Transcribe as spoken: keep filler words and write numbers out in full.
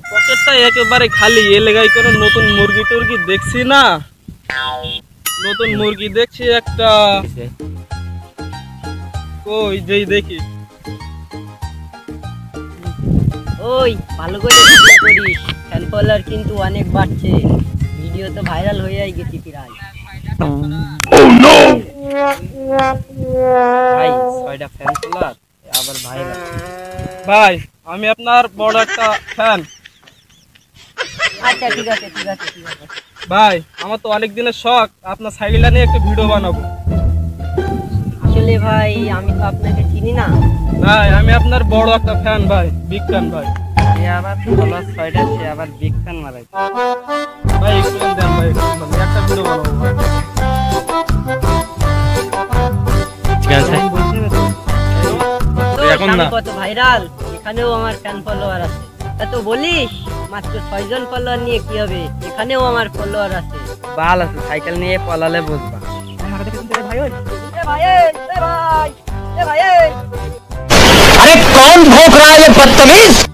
পকেটটা একেবারে খালি, এ লেগাই করে নতুন মুরগি টুরগি দেখছি না, নতুন মুরগি দেখছি একটা, কই যেই দেখি। ওই ভালো করে ভিডিও করিস, ফ্যান ফলোয়ার কিন্তু অনেক বাড়ছে, ভিডিও তো ভাইরাল হয়েই গেছি প্রায়। ভাই ছয়টা ফ্যান ফলোয়ার আবার ভাইরাল। ভাই আমি আপনার বড় একটা ফ্যান। আচ্ছা ঠিক আছে ঠিক আছে ঠিক আছে ভাই আমার তো অনেক দিনের শখ আপনার সাইকেলটা নিয়ে একটা ভিডিও বানাবো। আসলে ভাই আমি তো আপনাকে চিনি না। ভাই আমি আপনার বড় একটা ফ্যান ভাই, বিগ ফ্যান ভাই। সে আবার ফলোয়ার ছয়টা, সে আবার বিগ ফ্যান মারাই। ভাই একটু দেন ভাই, একটা ভিডিও বানাবো ভাই। তো সামনে কত ভাইরাল, এখানেও আমার ফ্যান ফলোয়ার আছে। তা তো বলিস মাত্র ছয়জন ফলোয়ার নিয়ে কি হবে, এখানেও আমার ফলোয়ার আছে। বাল আছে, সাইকেল নিয়ে পলালে বুঝবা। अरे कौन भौंक रहा है ये बदतमीज।